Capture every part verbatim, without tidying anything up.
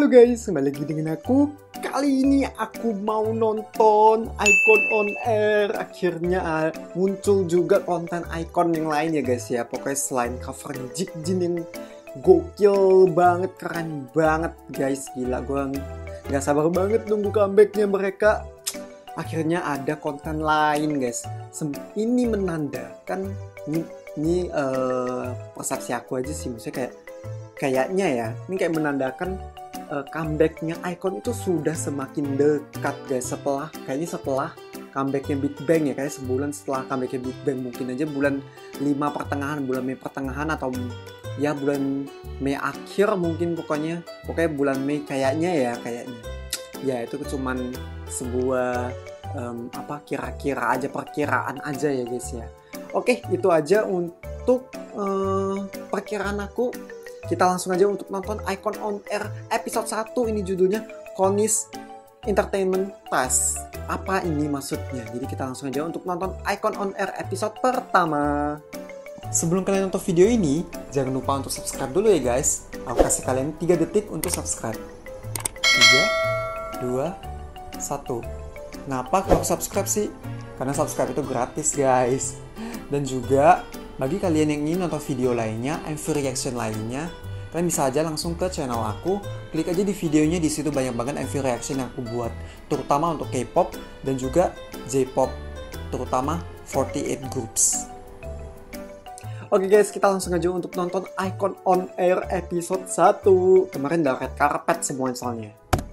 Halo guys, kembali lagi dengan aku. Kali ini aku mau nonton Icon on Air. Akhirnya uh, muncul juga konten Icon yang lain ya guys ya. Pokoknya selain covernya Jik Jin yang gokil banget, keren banget guys. Gila, gue gak sabar banget nunggu comebacknya mereka. Akhirnya ada konten lain guys. Sem ini menandakan ini, ini uh, persepsi aku aja sih, maksudnya kayak kayaknya ya, ini kayak menandakan uh, comebacknya Icon itu sudah semakin dekat guys. Setelah kayaknya setelah comebacknya Big Bang ya, kayak sebulan setelah comebacknya Big Bang, mungkin aja bulan lima pertengahan, bulan Mei pertengahan atau ya bulan Mei akhir mungkin, pokoknya pokoknya bulan Mei kayaknya ya kayaknya ya itu cuman sebuah um, apa kira-kira aja, perkiraan aja ya guys ya. Oke, itu aja untuk uh, perkiraan aku. Kita langsung aja untuk nonton Icon on Air episode satu. Ini judulnya Konis Entertainment Test. Apa ini maksudnya? Jadi kita langsung aja untuk nonton Icon on Air episode pertama. Sebelum kalian nonton video ini, jangan lupa untuk subscribe dulu ya guys. Aku kasih kalian tiga detik untuk subscribe. tiga, dua, satu. Kenapa kalau subscribe sih? Karena subscribe itu gratis guys. Dan juga bagi kalian yang ingin nonton video lainnya, M V reaction lainnya, kalian bisa aja langsung ke channel aku, klik aja di videonya, di situ banyak banget M V reaction yang aku buat, terutama untuk K-pop dan juga J-pop, terutama empat delapan groups. Oke guys, kita langsung aja untuk nonton Icon on Air episode satu. Kemarin udah red carpet semua soalnya.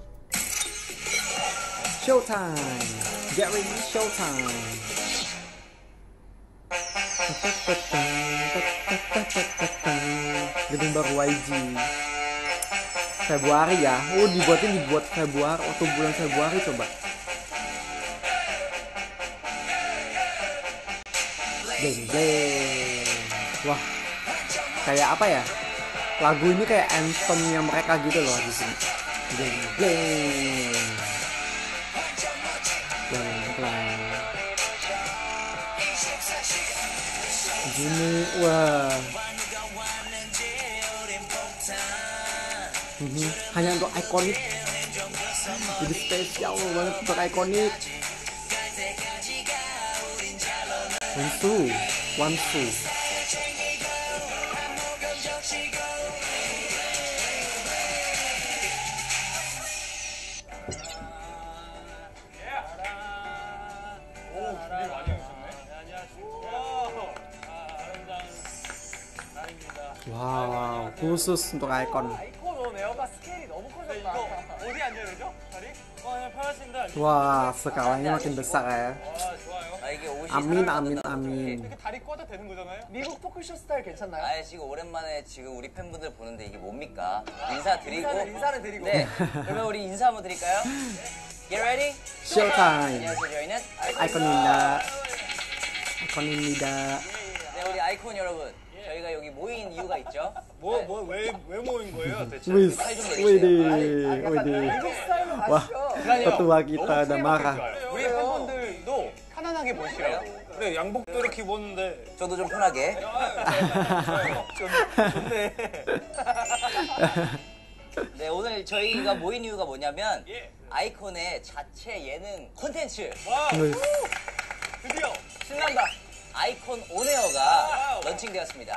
Showtime, get ready, showtime. Gedung baru Y G Februari ya. Oh, dibuatnya dibuat Februari atau bulan Februari coba. Deng deng. Wah, kayak apa ya? Lagu ini kayak anthemnya mereka gitu loh di sini. Deng deng. Deng deng. Gini, wah. Mm-hmm. Hanya untuk ikonik. Jadi spesial banget untuk ikonik. Wansu, Wansu. Wow, khusus untuk Icon. Wah, skalanya makin besar ya. 아민 아민 아민. 이렇게 다리 꽂아도 되는 거잖아요? 미국 토크쇼 스타일 괜찮나요? 아 지금 오랜만에 지금 우리 팬분들 보는데 이게 뭡니까? 인사드리고 인사를, 인사를 드리고. 네. 그러면 우리 인사 한번 드릴까요? Get ready? Showtime. 안녕하세요. 저희는 아이콘입니다. 아이콘입니다. 네, 우리 아이콘 여러분. 저희가 여기 모인 이유가 있죠? 뭐, 뭐, 왜, 왜 모인 거예요, 대체? Wih, 아, wih, 미국 스타일로 wah, 가시죠. ketua kita udah marah. 우리 팬분들도 편안하게 보시라고. 그래, 양복도 이렇게 입었는데. 저도 좀 편하게. 좀, 좋네. 네, 오늘 저희가 모인 이유가 뭐냐면 예. 아이콘의 자체 예능 콘텐츠. 와, Wih, 드디어. 신난다. 아이콘 온에어가 런칭되었습니다.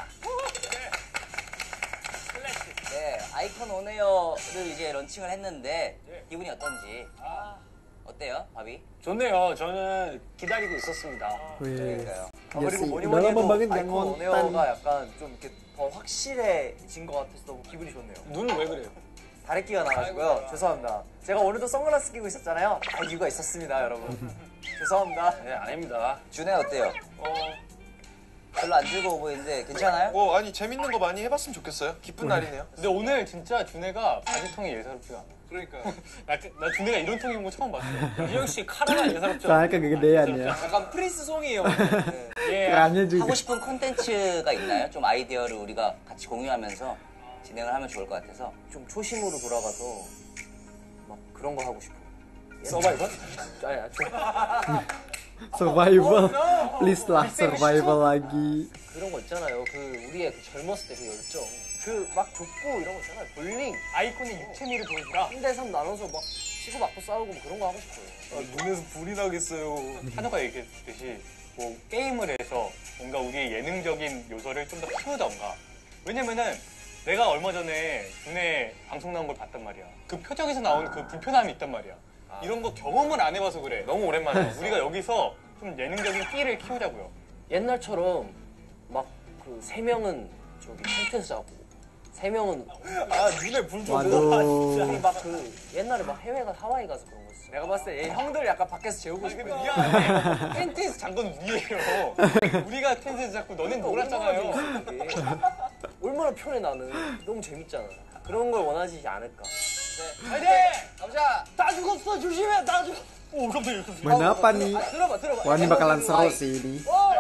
네, 아이콘 온에어를 이제 런칭을 했는데 기분이 어떤지. 어때요, 바비? 좋네요. 저는 기다리고 있었습니다. wih. 그러니까요. 아, Ya 그리고 sih, 뭐니 udah 뭐니 lama 해도 banget gak 아이콘 ngonten. 온에어가 약간 좀 이렇게 더 확실해진 것 같아서 너무 기분이 좋네요. 눈은 왜 그래요? 다래끼가 나가지고요. 아이고, 죄송합니다. 제가 오늘도 선글라스 끼고 있었잖아요. 다 이유가 있었습니다, 여러분. 죄송합니다. 네, 아닙니다. 준혜 어때요? 어, 별로 안 즐거워 보이는데 괜찮아요? 뭐 아니 재밌는 거 많이 해봤으면 좋겠어요. 기쁜 날이네요. 근데 오늘 진짜 준혜가 바지통이 예사롭지가 않아. 그러니까 나, 나 준혜가 이런 통인 거 처음 봤어. 이형 씨 카라가 예사롭지 Soalnya 않아. kegedean ya. 약간 프린스 송이에요. 예. Kerannya juga. 하고 싶은 콘텐츠가 있나요? 좀 아이디어를 우리가 같이 공유하면서 진행을 하면 좋을 것 같아서. 좀 초심으로 돌아가서 막 그런 거 하고 싶어. 서바이벌? 아야, Survival. Please lah, survival lagi. 그런 거 있잖아요. 그 우리의 그 젊었을 때 그 열정. 그 막 족구 이런 거 있잖아요. 볼링. 아이콘의 육체미를 보여주라. 삼 대 삼 나눠서 막 치고받고 싸우고 뭐 그런 거 하고 싶어요. 아, 눈에서 불이 나겠어요. 한우가 얘기했듯이 뭐 게임을 해서 뭔가 우리의 예능적인 요소를 좀 더 키우던가. 왜냐면은 내가 얼마 전에 군에 방송 나온 걸 봤단 말이야. 그 표정에서 나온 그 불편함이 있단 말이야. 아. 이런 거 경험을 안 해봐서 그래. 너무 오랜만에 우리가 여기서 좀 예능적인 끼를 키우자고요. 옛날처럼 막 그 세 명은 저기 텐트에서 자고 세 명은 아 눈에 불 좀. Waduh. 막 그 옛날에 막 해외 가 하와이 가서 그런 거 있어. 내가 봤을 때 얘 형들 약간 밖에서 재우고 싶어. 미안해. 텐트에서 잔 건 우리예요. 우리가 텐트에서 자고 너넨 놀았잖아요. 얼마나 편해 나는. 너무 재밌잖아. 그런 걸 원하지 않을까. 화이팅! 가보자! 다 죽었어 조심해 다 죽. 오 깜짝이야 깜짝이야. Main apa nih? 들어봐 들어봐. Wah ini bakalan seru sih ini.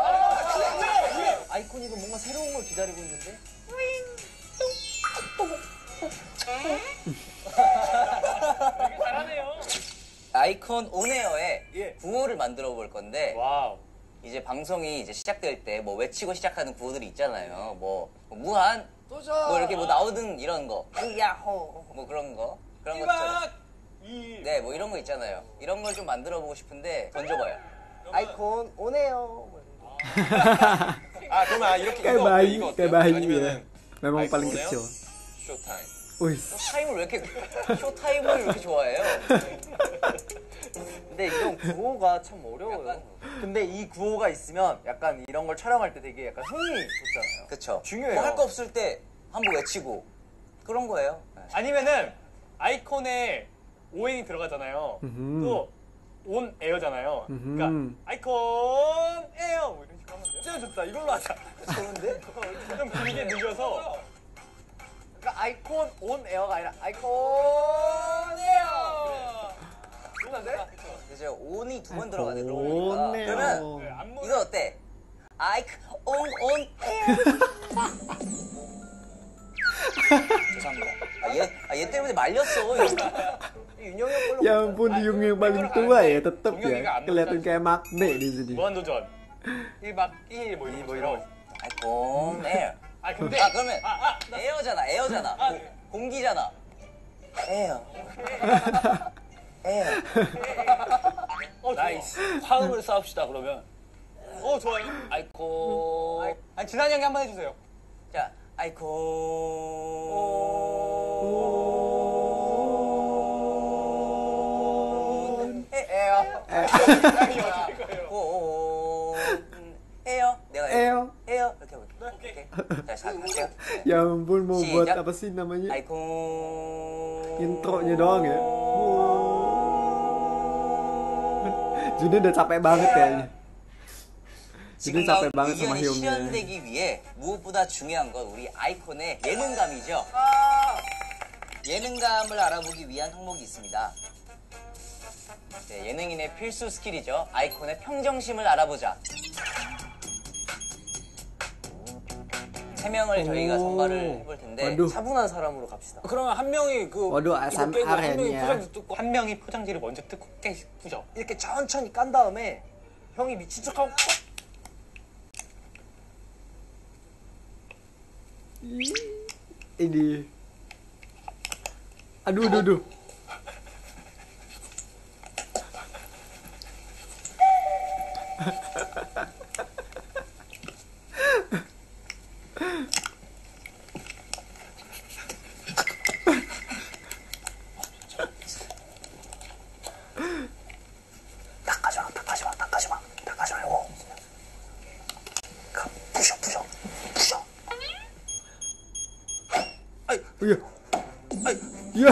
아이콘이가 뭔가 새로운 걸 기다리고 있는데. 잘하네요. 아이콘 온에어에 예. 구호를 만들어 볼 건데 와우. 이제 방송이 이제 시작될 때 뭐 외치고 시작하는 구호들이 있잖아요. 뭐, 뭐 무한, 도전. 뭐 이렇게 뭐 나오든 이런 거, 야호, 뭐 그런 거, 그런 것처럼. 이 네, 뭐 이런 거 있잖아요. 이런 걸 좀 만들어 보고 싶은데 던져봐요. 아이콘 오네요. 아 그러면 아, 이렇게 Kayak 이거 어때요? bayi, 이거 kayak 어때요? bayi ya. 아니면은 Memang paling 아이콘이에요? kecil. 쇼타임. Wih, 타임을 왜 이렇게 쇼타임을 왜 이렇게 좋아해요? 근데 이런 구호가 참 어려워요. 근데 이 구호가 있으면 약간 이런 걸 촬영할 때 되게 약간 흥이 돋잖아요. 그쵸? 중요해요. 뭐 할 거 없을 때 한번 외치고 그런 거예요. 아니면은 아이콘에 오엔이 들어가잖아요. 음흠. 또 온 에어잖아요. 음흠. 그러니까 아이콘 에어 뭐 이런 식으로 하면 돼요. 진짜 좋다. 이걸로 하자. 좋은데? 좀 길게 늘려서 그러니까 아이콘 온 에어가 아니라 아이콘 에어. 좋은데? 그죠? 온이 두 번 들어가네. 그러고 보니까. 오네요. 그러면 네, 안무 이거 어때? 아이콘 온 에어. 죄송합니다. 아, 얘, 아, 얘 때문에 말렸어. 윤영이 형 걸로. Ya ampun, Yung yang paling tua ya tetep ya. Kelihatan kayak magnet di sini. 무한도전 일 박 이 일 뭐 이런 뭐 것처럼. 이런 아이콘 에어. 아 근데 아 그러면 아, 아, 나- 에어잖아, 에어잖아. 아, 고- 공기잖아. 에어. 에어. 어, 나이스. 화음을 쌓읍시다 그러면. 어 좋아요. 아이콘. 아니 진한이 형이 한번 해주세요. 자, 아이콘. 에어. 온. 에어. 내가 Eo. 에어. 이렇게 해볼게. 오케이. 자, 자, 갈게요. 네. Ya ampun, mau buat Siap. apa sih namanya? 아이콘. Intronya doang ya. Juni udah capek banget kayaknya. Juni 지금 capek 나온 banget sama 의견이 Hyungnya. 실현되기 위해 무엇보다 중요한 건 우리 아이콘의 예능감이죠. 예능감을 알아보기 위한 항목이 있습니다. 네, 예능인의 필수 스킬이죠. 아이콘의 평정심을 알아보자. 세 명을 저희가 선발을 해볼 텐데 Waduh. 차분한 사람으로 갑시다. 그러면 한 명이 그 어두 이거 아삼 깨고 한 명이 아렌이야. 포장지 뜯고 한 명이 포장지를 먼저 뜯고 깨 부죠. 이렇게 천천히 깐 다음에 형이 미친 척하고 Ini. Aduh, aduh, aduh. 닦아줘, 닦아줘, 닦아줘, 닦아줘 말고 가, 부셔, 부셔, 부셔. Iya. Iya.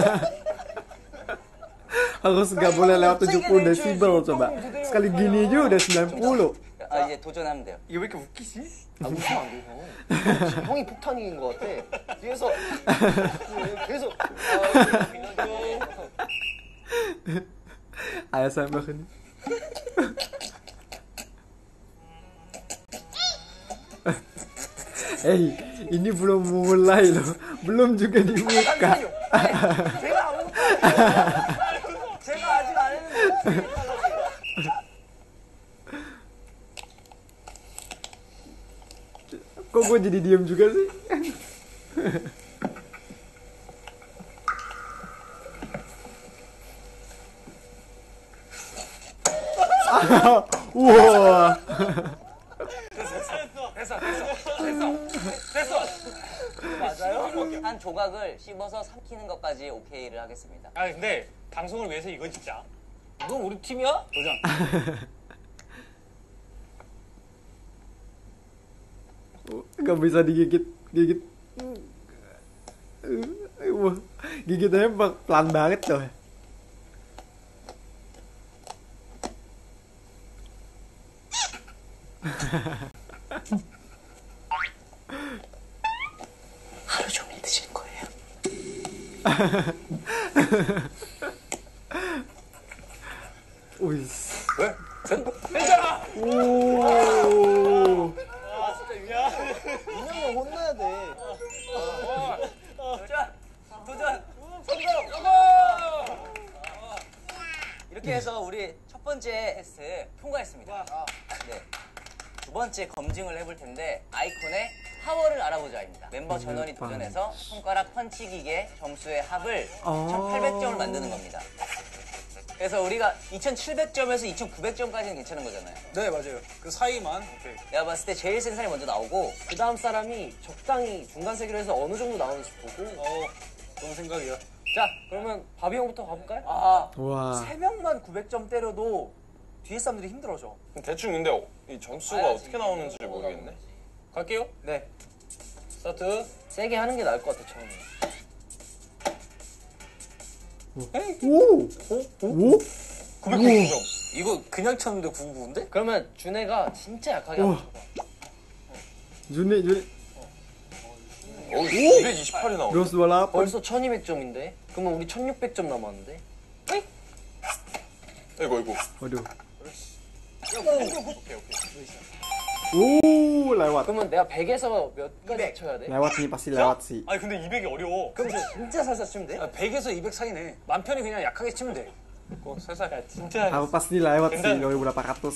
Harus nggak boleh lewat tujuh puluh desibel coba. Sekali gini aja udah sembilan puluh. 아, 이제 도전하면 돼요. 이게 왜 이렇게 웃기지? 아, 웃으면 안 돼, 형. 형이 폭탄인 것 같아. 뒤에서 계속 Ayah saya makan. Eh, ini belum mulai loh. Belum juga dibuka. 제가 아무것도 안 했어요. 제가 아직 안 했는데 Kok gue jadi diem juga sih? 우와. 됐어, 됐어, 됐어, 됐어. 맞아요? 한 조각을 씹어서 삼키는 것까지 오케이를 하겠습니다. 아 근데 방송을 위해서 이건 진짜. 이건 우리 팀이야? 도전. Gak bisa digigit, gigit. Wah, gigitannya pelan banget coy. 하루 종일 드실 거예요. Wih. 왜? 괜찮아. 오. 인형을 혼내야 돼. 자, 도전 성공! 이렇게 해서 우리 첫 번째 테스트 통과했습니다. 네. 두 번째 검증을 해볼 텐데 아이콘의 파워를 알아보자입니다. 멤버 전원이 도전해서 손가락 펀치 기계 점수의 합을 천팔백 점을 만드는 겁니다. 그래서 우리가 이천칠백 점에서 이천구백 점까지는 괜찮은 거잖아요. 네 맞아요. 그 사이만. 오케이. 내가 봤을 때 제일 센 사람이 먼저 나오고 그 다음 사람이 적당히 중간 세기로 해서 어느 정도 나오는지 보고. 어, 좋은 생각이야. 자, 그러면 바비 형부터 가볼까요? 아, 와. 세 명만 구백 점 때려도 뒤에 사람들이 힘들어져. 대충 근데 이 점수가 알지. 어떻게 나오는지 모르겠네. 갈게요. 네. 스타트. 세게 하는 게 나을 것 같아, 처음에. 오. 오? 구백구십 점. 이거 그냥 쳤는데 구구구인데? 그러면 준혜가 진짜 약하게 우와. 한번 쳐봐. Juni, Juni. 오, 이백이십팔이 나오네. dua ratus dua puluh delapan. 벌써 천이백 점인데? 그러면 우리 천육백 점 남았는데? 이거 이거. Waduh. 오케이 오케이. Uh, lewat. 그러면 내가 백에서 몇까지 쳐야 돼? Lewat nih, pasti lewat sih. 아니 근데 이백이 어려워. 그럼 진짜 살살 치면 돼? 아, 백에서 이백 사이네. 맘 편히 그냥 약하게 치면 돼. 그거 살살. 야, 진짜. Aku pasti lewat sih, Bentar. dua ribu delapan ratus.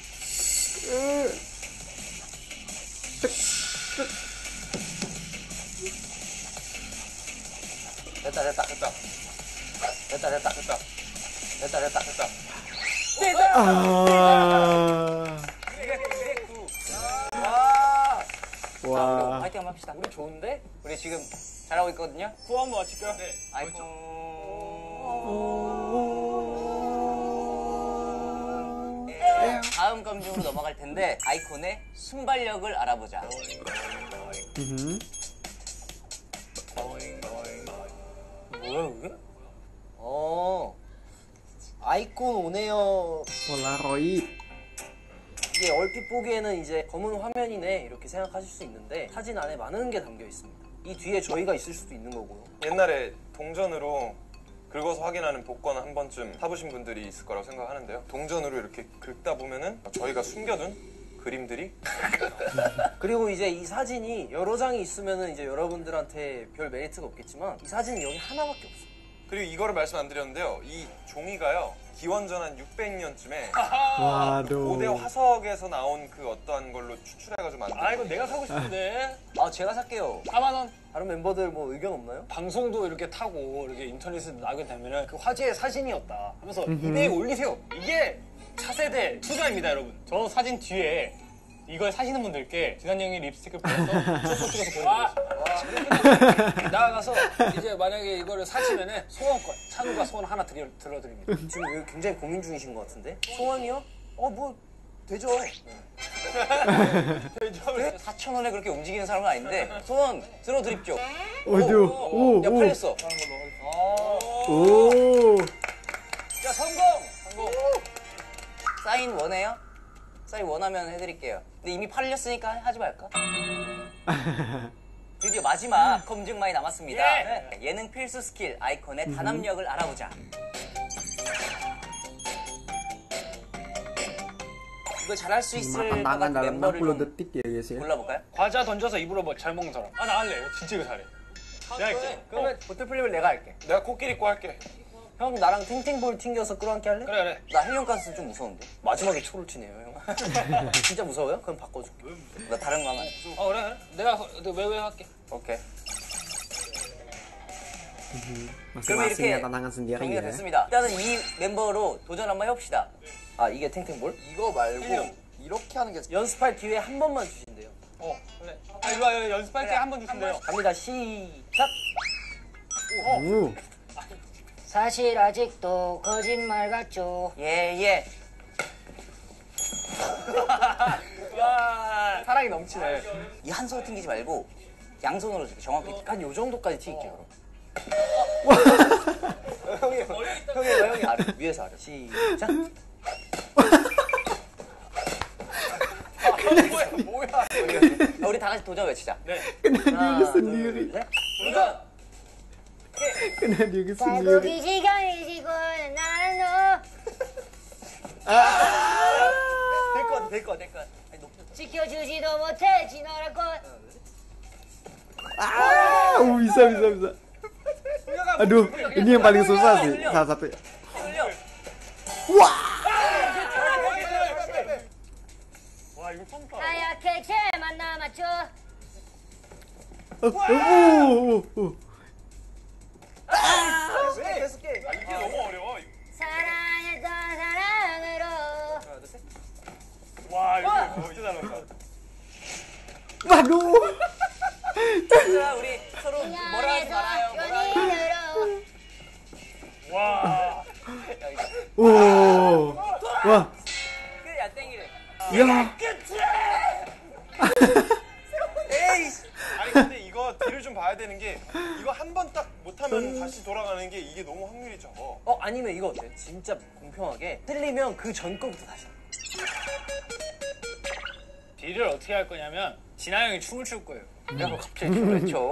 됐다, 됐다. 됐다. 됐다, 됐다. 됐다. 됐다, 됐다. 됐다. Ah. 우리 Wah. 파이팅 한번 합시다. 우리 좋은데? 우리 지금 잘하고 있거든요. 구호 한번 맞힐까요? 네. 아이콘. 네, 다음 검증으로 넘어갈 텐데 아이콘의 순발력을 알아보자. Mhm. 뭐야 그게? 어. 아이콘 오네요. Polaroid. 이게 얼핏 보기에는 이제 검은 화면이네 이렇게 생각하실 수 있는데 사진 안에 많은 게 담겨 있습니다. 이 뒤에 저희가 있을 수도 있는 거고요. 옛날에 동전으로 긁어서 확인하는 복권 한 번쯤 사보신 분들이 있을 거라고 생각하는데요. 동전으로 이렇게 긁다 보면은 저희가 숨겨둔 그림들이 그리고 이제 이 사진이 여러 장이 있으면은 이제 여러분들한테 별 메리트가 없겠지만 이 사진은 여기 하나밖에 없어. 그리고 이거를 말씀 안 드렸는데요. 이 종이가요. 기원전 한 육백 년쯤에 Waduh. 고대 화석에서 나온 그 어떠한 걸로 추출해가지고 만든 아 이거 내가 사고 싶은데. 아 제가 살게요. 사만 원. 다른 멤버들 뭐 의견 없나요? 방송도 이렇게 타고 이렇게 인터넷에 나가게 되면은 그 화제의 사진이었다 하면서 이베이에 올리세요. 이게 차세대 투자입니다, 여러분. 저 사진 뒤에 이걸 사시는 분들께 진한 형이 립스틱을 뿌려서 초코 찍어서 보여드리겠습니다. 나가서 이제 만약에 이거를 사시면은 소원권, 찬우가 소원 하나 드려, 들어드립니다. 지금 여기 굉장히 고민 중이신 것 같은데? 소원이요? 어 뭐 되죠. 사천 원에 그렇게 움직이는 사람은 아닌데 소원 들어드립죠. Waduh. Uh, 야 uh. 팔렸어. Oh. 야 성공! 성공! 사인 원해요? 사인 원하면 해드릴게요. 근데 이미 팔렸으니까 하지 말까? 드디어 마지막 검증만이 남았습니다. 네. 예능 필수 스킬 아이콘의 단합력을 알아보자. 이거 잘할 수 있을 것 Makan tangan 같은 dalam 멤버를 enam puluh 좀 detik ya guys ya. 골라볼까요? 과자 던져서 입으로 뭐 잘 먹는 사람. 아 나 할래. 진짜 이거 잘해. 내가 할게. 그러면 보틀플립을 내가 할게. 내가 코끼리 입고 할게. 형 나랑 탱탱볼 튕겨서 끌어안기 할래? 그래 그래. 나 헬륨 가스 좀 무서운데. 마지막에 초를 치네요 형. 진짜 무서워요? 그럼 바꿔줄게. 나 다른 거 하면 안 돼. 어 그래 그래. 내가 왜왜 할게. 오케이. Masing-masing ya tantangan sendiri 정리가 ya. 됐습니다. 일단은 이 멤버로 도전 한번 해봅시다. 아 이게 탱탱볼? 이거 말고 이렇게 하는 게 연습할 기회 한 번만 주신대요. 어, 그래. 아, 이리 와요. 연습할 때 한 번 주신대요. 갑니다. 시작. 오. 사실 아직도 거짓말 같죠. 예 예. 와, 사랑이 넘치네. 이 한 손으로 튕기지 말고 양손으로 이렇게 정확히 한 요 정도까지 튕길게요. 형이 형이 형이 아래 위에서 아래. 시작. 뭐야? 아, 우리 다 같이 도전 외치자. 네. Kena diri sendiri. 셋. 도전. Kena diri sendiri. 살고기 시간이 지고 나는 너 될 것 같아 될 것 같아 될 것 같아. 아니, 높여. 지켜주지도 못해 지나갈 것. Ah, oh, bisa bisa bisa. Aduh, ini yang paling susah sih, salah satu. 돌려. 와, 이거 처음 봐. 하얗게 채만 남았죠. Oh, oh, oh, oh. 왜 계속 깨? 이게 너무 어려워. 사랑했던 사랑으로. 와, 이거 진짜 잘한다. Waduh. 자 우리 서로 뭐라 하지 말아요. 뭐라 하지 연인으로. 와. Oh. Wah, 그 야땡이래. ya. 에이씨. 아니 근데 이거 뒤를 좀 봐야 되는 게 이거 한 번 딱 못하면 다시 돌아가는 게 이게 너무 확률이 적어. 어 아니면 이거 어때? 진짜 공평하게 틀리면 그 전 거부터 다시. 딜을 어떻게 할 거냐면 진아 형이 춤을 출 거예요. 내가 뭐 갑자기 춤을 춰.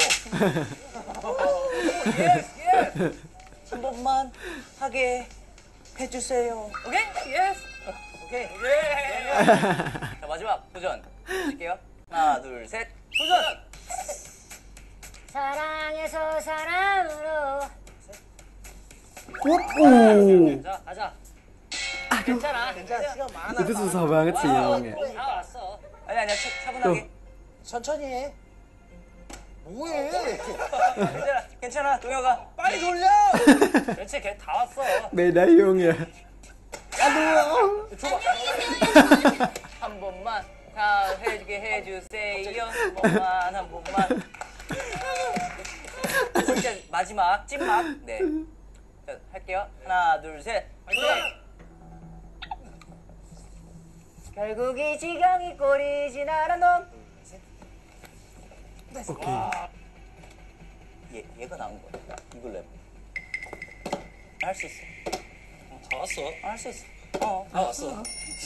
예스 예스. 한 번만 하게 해주세요. 오케이 예스. 오케이 오케이. 자 마지막 도전. 할게요. 하나 둘 셋. 도전. 사랑해서 사랑으로. Oh. 자 가자. 괜찮아. 괜찮아. 시간 많아. Itu susah banget sih emangnya. 다 왔어. 아니 아니야 차, 차분하게. 천천히 해. 뭐해? 괜찮아 괜찮아 동혁아. 빨리 돌려. 그렇지 걔 다 왔어. Beda Yung ya. 한 번만 다 해주게 해주세요. 한 번만 한 번만. 진짜 마지막 찐막. 네. 자, 할게요. 하나 둘 셋. 화이팅! 결국 이 지경이 꼴이지 나란 놈. Oke. 얘 얘가 나온 거야. 이걸 내. 할 수 있어. 다 왔어. 할 수 있어. 어, 다 왔어.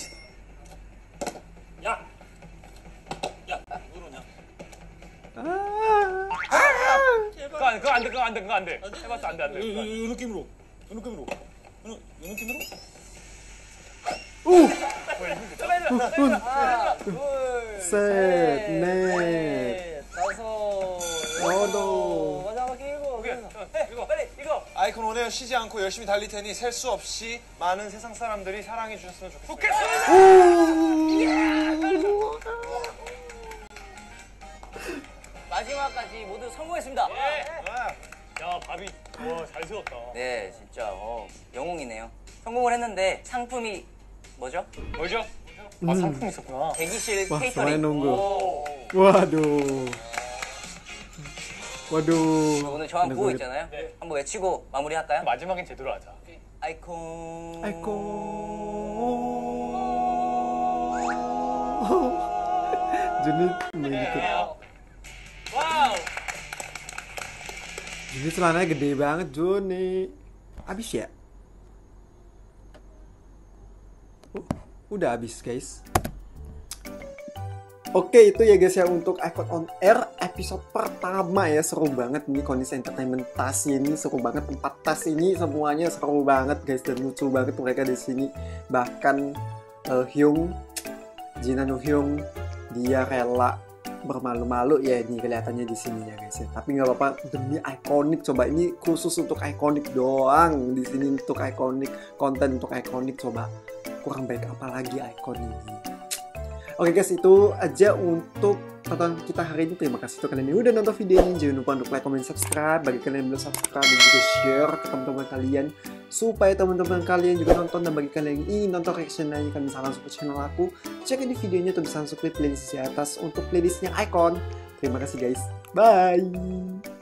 야, 야, 누구냐? 그거 안, 그거 안 돼, 그거 안 돼, 그거 안 돼. 해봤자 안 돼, 안 돼. 그거 안 돼. 이 느낌으로. 이 느낌으로. 이 느낌으로? 하나, 둘, Set, net. 다섯, 여덟. 마지막 일곱. 오케이, 해, 이거. 빨리 이거. 아이콘 오늘 쉬지 않고 열심히 달릴 테니 셀 수 없이 많은 세상 사람들이 사랑해 주셨으면 좋겠습니다. 마지막까지 모두 성공했습니다. 야, 밥이, 와, 잘 세웠다. 네, 진짜 어, 영웅이네요. 성공을 했는데 상품이 뭐죠? 뭐죠? 아, 상품 있었구나. 대기실 Wah, 케이터링. semuanya nunggu. Waduh. Waduh. 오늘 저한 구호 Nunggu. 있잖아요. 네. 한번 외치고 마무리할까요? 마지막엔 제대로 하자. 아이콘. Juni mengikut. 와우! Juni celananya gede banget Juni. Habis ya? Oh, udah habis guys. Oke itu ya guys ya untuk Icon on Air episode pertama ya, seru banget nih kondisi entertainment tas ini, seru banget empat tas ini semuanya seru banget guys dan lucu banget mereka di sini. Bahkan uh, Hyung, Jin Han Hyung dia rela bermalu-malu ya ini kelihatannya di sini ya guys ya. Tapi nggak apa-apa demi ikonik, coba ini khusus untuk ikonik doang di sini untuk ikonik, konten untuk ikonik, coba kurang baik apa lagi Icon ini. Oke guys, itu aja untuk tonton kita hari ini. Terima kasih untuk kalian yang udah nonton video ini. Jangan lupa untuk like, comment, subscribe. Bagi kalian yang belum subscribe, dan juga share ke teman-teman kalian, supaya teman-teman kalian juga nonton. Dan bagi kalian yang ingin nonton reaction lainnya, kalian bisa langsung ke channel aku. Cek di videonya atau bisa langsung klik playlist di atas untuk playlistnya Icon. Terima kasih guys. Bye.